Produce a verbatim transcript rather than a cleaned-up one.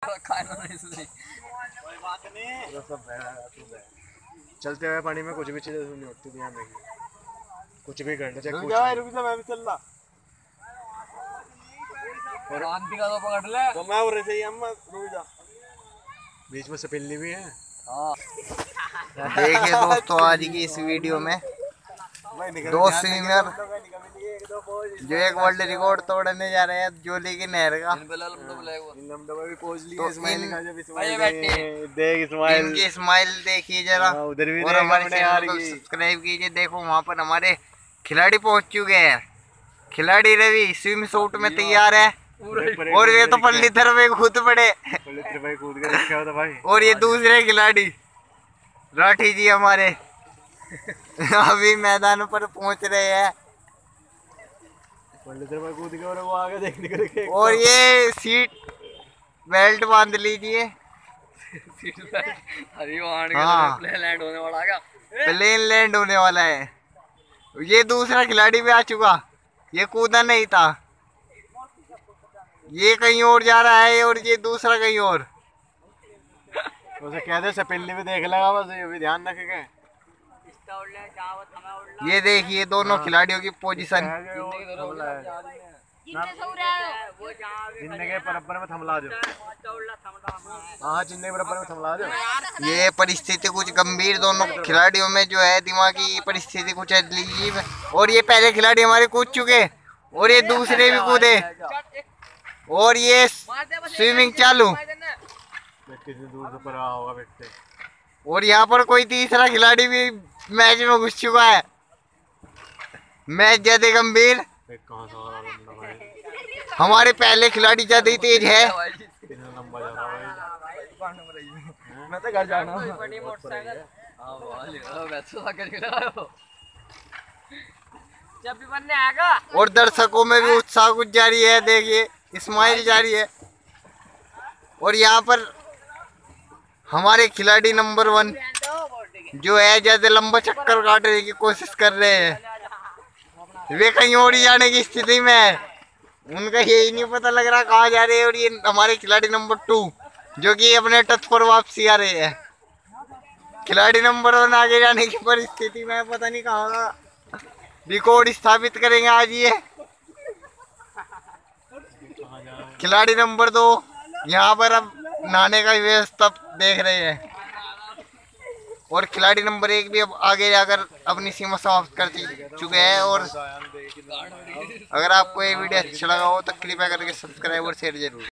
चलते हुए पानी में कुछ भी चीज़ नहीं होती, ध्यान रखिए, कुछ भी करना चाहिए। रुक जा, रुक जा, मैं भी चल रहा। और आंटी का तो पकड़ ले, तो मैं उरे से ही अम्मा, रुक जा। बीच में सपेली भी है। हाँ। देखिए दोस्तों, आज की इस वीडियो में दो स्विमर जो एक वर्ल्ड रिकॉर्ड तोड़ने जा रहे हैं जोली की नहर का। तो देख स्माइल, इनकी स्माइल देखिए जरा, उधर भी और हमारे चैनल को सब्सक्राइब कीजिए। देखो वहाँ पर हमारे खिलाड़ी पहुँच चुके हैं। खिलाड़ी रवि स्विम सूट में तैयार है, और ये तो पल्ली तरफ कूद पड़े। और ये दूसरे खिलाड़ी राठी जी हमारे अभी मैदान पर पहुंच रहे हैं। और वो आगे देखने को, और ये सीट बेल्ट बांध लीजिए। हाँ, प्लेन लैंड होने वाला है, प्लेन लैंड होने वाला है। ये दूसरा खिलाड़ी भी आ चुका, ये कूदा नहीं था, ये कहीं और जा रहा है और ये दूसरा कहीं और। उसे कह दे सपेली में देख लेगा, बस ये भी ध्यान रखेगा। ये देखिए दोनों खिलाड़ियों की पोजीशन। जिंदगी के बराबर में थमला दो। हाँ, जिंदगी के बराबर में थमला दो। ये परिस्थिति कुछ गंभीर दोनों खिलाड़ियों में जो है, दिमागी परिस्थिति कुछ अजीब। और ये पहले खिलाड़ी हमारे कूद चुके, और ये दूसरे भी कूदे, और ये स्विमिंग चालू। दूर से पड़ा होगा व्यक्ति। और यहाँ पर कोई तीसरा खिलाड़ी भी मैच में घुस चुका है। मैच ज्यादा गंभीर, हमारे पहले खिलाड़ी ज्यादा ही तेज है। मैं तो घर जाना। और दर्शकों में भी उत्साह कुछ जारी है, देखिए स्माइल जारी है। और यहाँ पर हमारे खिलाड़ी नंबर वन जो है ज्यादा लंबा चक्कर काटने की कोशिश कर रहे हैं। वे कहीं और ही जाने की स्थिति में है, उनका यही नहीं पता लग रहा कहाँ जा रहे हैं। और ये हमारे खिलाड़ी नंबर टू जो कि अपने तट पर वापसी आ रहे हैं। खिलाड़ी नंबर वन आगे जाने की परिस्थिति में पता नहीं कहाँ रिकॉर्ड स्थापित करेंगे आज ये। खिलाड़ी नंबर दो यहाँ पर अब नहाने का व्यवस्था देख रहे हैं, और खिलाड़ी नंबर एक भी अब आगे जाकर अपनी सीमा समाप्त कर चुके हैं। और अगर आपको ये वीडियो अच्छा लगा हो तो कृपया करके सब्सक्राइब और शेयर जरूर।